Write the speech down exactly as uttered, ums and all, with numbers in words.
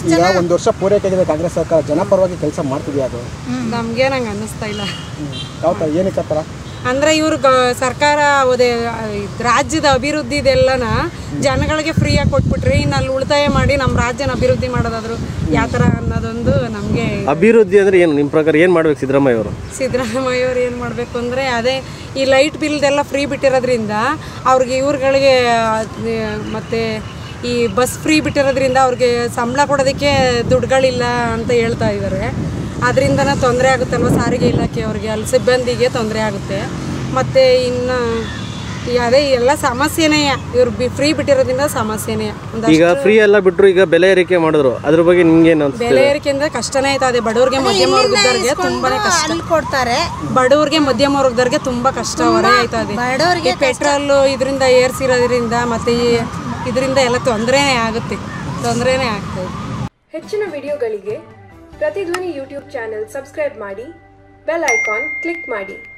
ಈಗ ಒಂದು ವರ್ಷ ಪೂರೈಕೆ ಆಗಿದೆ ಕಾಂಗ್ರೆಸ್ ಸರ್ಕಾರ ಜನಪರವಾಗಿ ಕೆಲಸ ಮಾಡ್ತಿದೆಯಾ ಅದು ನಮಗೆ ನಂಗೆ ಅನ್ನಿಸ್ತಾ ಇಲ್ಲ ಯಾವ ಥರ ಏನಕ್ಕೆ ಆ ಥರ ಅಂದರೆ ಇವ್ರು ಸರ್ಕಾರ ಅದೇ ರಾಜ್ಯದ ಅಭಿವೃದ್ಧಿ ಇದೆಲ್ಲನ ಜನಗಳಿಗೆ ಫ್ರೀಯಾಗಿ ಕೊಟ್ಬಿಟ್ರಿ ಇನ್ನು ಅಲ್ಲಿ ಉಳಿತಾಯ ಮಾಡಿ ನಮ್ಮ ರಾಜ್ಯನ ಅಭಿವೃದ್ಧಿ ಮಾಡೋದಾದ್ರು ಯಾವ ಥರ ಅನ್ನೋದೊಂದು ನಮಗೆ ಅಭಿವೃದ್ಧಿ ಅಂದರೆ ಏನು ನಿಮ್ಮ ಪ್ರಕಾರ ಏನು ಮಾಡ್ಬೇಕು ಸಿದ್ದರಾಮಯ್ಯ ಅವರು ಸಿದ್ದರಾಮಯ್ಯ ಅವ್ರು ಏನು ಮಾಡಬೇಕು ಅಂದರೆ ಅದೇ ಈ ಲೈಟ್ ಬಿಲ್ದೆಲ್ಲ ಫ್ರೀ ಬಿಟ್ಟಿರೋದ್ರಿಂದ ಅವ್ರಿಗೆ ಇವ್ರುಗಳಿಗೆ ಮತ್ತು ಈ ಬಸ್ ಫ್ರೀ ಬಿಟ್ಟಿರೋದ್ರಿಂದ ಅವ್ರಿಗೆ ಸಂಬಳ ಕೊಡೋದಕ್ಕೆ ದುಡ್ಡುಗಳಿಲ್ಲ ಅಂತ ಹೇಳ್ತಾ ಇದ್ದಾರೆ ಅದರಿಂದನೇ ತೊಂದರೆ ಆಗುತ್ತಲ್ವ ಸಾರಿಗೆ ಇಲಾಖೆಯವ್ರಿಗೆ ಅಲ್ಲಿ ಸಿಬ್ಬಂದಿಗೆ ತೊಂದರೆ ಆಗುತ್ತೆ ಮತ್ತು ಇನ್ನು ಅದೇ ಎಲ್ಲ ಸಮಸ್ಯೆನೇ ಇವ್ರು ಬಿ ಫ್ರೀ ಬಿಟ್ಟಿರೋದ್ರಿಂದ ಸಮಸ್ಯೆನೇ ಈಗ ಫ್ರೀ ಎಲ್ಲ ಬಿಟ್ಟರು ಈಗ ಬೆಲೆ ಏರಿಕೆ ಮಾಡಿದ್ರು ಅದ್ರ ಬಗ್ಗೆ ನಿಮ್ಗೆ ಏನು ಬೆಲೆ ಏರಿಕೆ ಅಂದರೆ ಕಷ್ಟನೇ ಆಯ್ತಾ ಅದೇ ಬಡವ್ರಿಗೆ ಮಧ್ಯಮ ವರ್ಗದವ್ರಿಗೆ ತುಂಬಾನೇ ಕಷ್ಟ ಕೊಡ್ತಾರೆ ಬಡವ್ರಿಗೆ ಮಧ್ಯಮ ವರ್ಗದವ್ರಿಗೆ ತುಂಬ ಕಷ್ಟ ಹೊರೆ ಆಯ್ತಾ ಇದೆ ಪೆಟ್ರೋಲು ಇದರಿಂದ ಏರ್ಸಿರೋದ್ರಿಂದ ಮತ್ತು ಈ ಇದರಿಂದ ಎಲ್ಲ ತೊಂದರೆನೇ ಆಗುತ್ತೆ ತೊಂದರೆನೇ ಆಗ್ತದೆ ಹೆಚ್ಚಿನ ವಿಡಿಯೋಗಳಿಗೆ ಪ್ರತಿಧ್ವನಿ ಯೂಟ್ಯೂಬ್ ಚಾನೆಲ್ ಸಬ್ಸ್ಕ್ರೈಬ್ ಮಾಡಿ ಬೆಲ್ ಐಕಾನ್ ಕ್ಲಿಕ್ ಮಾಡಿ.